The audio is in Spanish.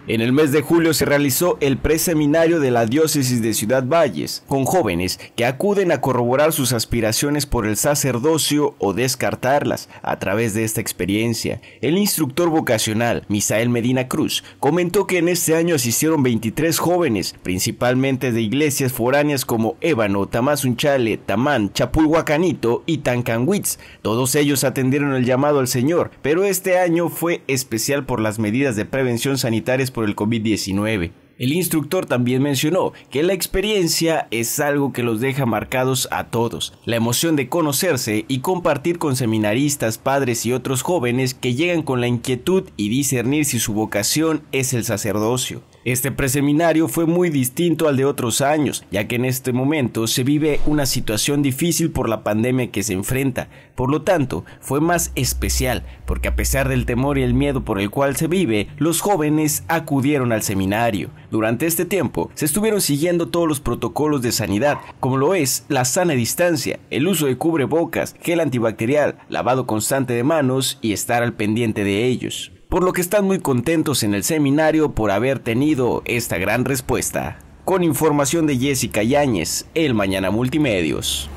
En el mes de julio se realizó el preseminario de la diócesis de Ciudad Valles, con jóvenes que acuden a corroborar sus aspiraciones por el sacerdocio o descartarlas a través de esta experiencia. El instructor vocacional, Misael Medina Cruz, comentó que en este año asistieron 23 jóvenes, principalmente de iglesias foráneas como Ébano, Tamazunchale, Tamán, Chapulhuacanito y Tancanwitz. Todos ellos atendieron el llamado al Señor, pero este año fue especial por las medidas de prevención sanitarias por el COVID-19. El instructor también mencionó que la experiencia es algo que los deja marcados a todos. La emoción de conocerse y compartir con seminaristas, padres y otros jóvenes que llegan con la inquietud y discernir si su vocación es el sacerdocio. Este preseminario fue muy distinto al de otros años, ya que en este momento se vive una situación difícil por la pandemia que se enfrenta. Por lo tanto, fue más especial, porque a pesar del temor y el miedo por el cual se vive, los jóvenes acudieron al seminario. Durante este tiempo, se estuvieron siguiendo todos los protocolos de sanidad, como lo es la sana distancia, el uso de cubrebocas, gel antibacterial, lavado constante de manos y estar al pendiente de ellos. Por lo que están muy contentos en el seminario por haber tenido esta gran respuesta. Con información de Jessica Yáñez, El Mañana Multimedios.